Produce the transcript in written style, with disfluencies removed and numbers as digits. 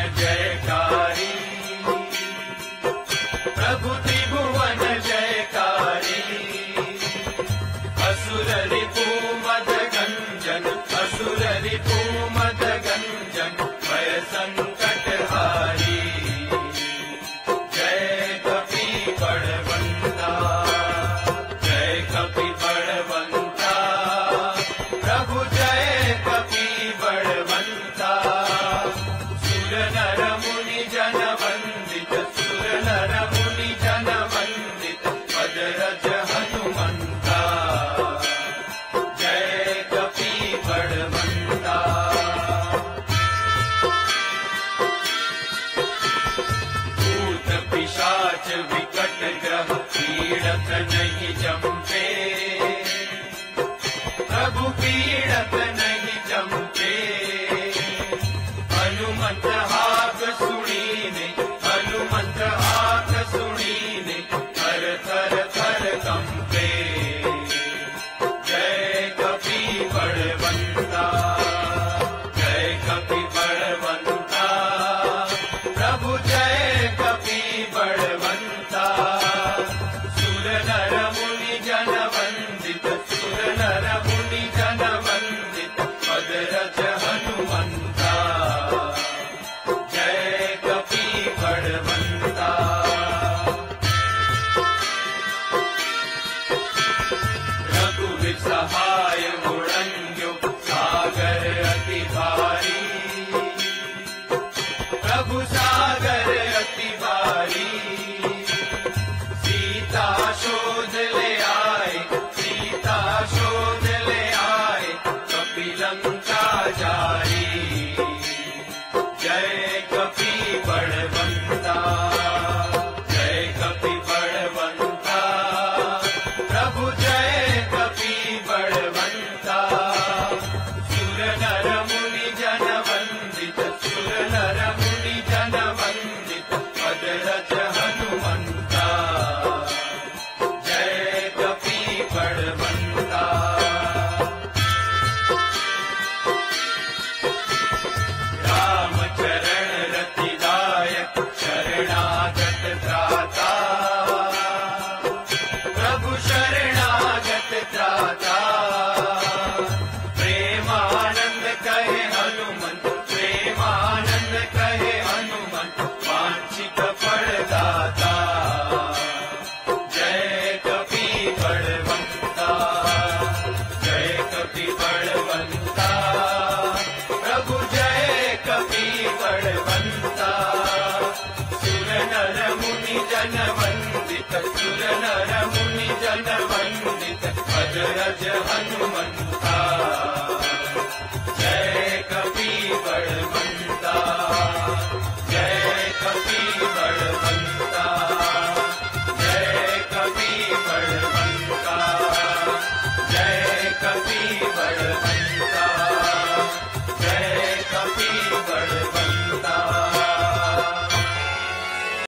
जयकारी, प्रभु त्रिभुवन जयकारी। असुर रिपु मद गंजन, असुर रिपु मद गंजन, भय संकट हारी। जय कपि बड़वंता, जय कपि बड़वंता, प्रभु जय कपि बड़वंता। सुर नर मुनि जन वंदित, सुर नर मुनि जन वंदित, अजरज हनुमंता। जय कपि बड़वंता। भूत पिशाच विकट ग्रह पीड़त नहीं जमते, प्रभु पीड़त नहीं जमते। हनुमंत हाक सुनीने, हनुमंत हाक सुनीने, थर थर थर कंपे। जय कपि बड़वंता, जय कपि बड़वंता, प्रभु जय कपि बड़वंता। सुर नर मुनि जन वंदित, सुर नर मुनि जन वंदित, अजरज हनुमंता। जय कपि बड़वंता। रघुवीर सहाय गुणन्यो, सागर अति भारी, प्रभु सागर अति भारी। सीता शोध ले आए, सीता शोध ले आए, कपि लंका जारी। जय कपि बड़वंता, जय कपि बड़वंता, प्रभु जय कपि बड़वंता। सुर नर मुनि जन वंदित, सुर नर मुनि जन वंदित, अजरज हनुमंता। जय कपि बड़वंता। राम चरण रतिदायक, शरणागत त्राता, प्रभु शरणागत त्राता। प्रेमानंद कहे हनुमंत, प्रेमानंद कहे हनुमंत, वांछित फलदाता। जय कपि बड़वंता, जय कपि बड़वंता, प्रभु जय कपि बड़वंता। सुर नर मुनि जन वंदित, सुर नर मुनि जन वंदित, अजरज हनुमंता। जय कपि बड़वंता, जय कपि बड़वंता, जय कपि बड़वंता, जय कपि बड़वंता।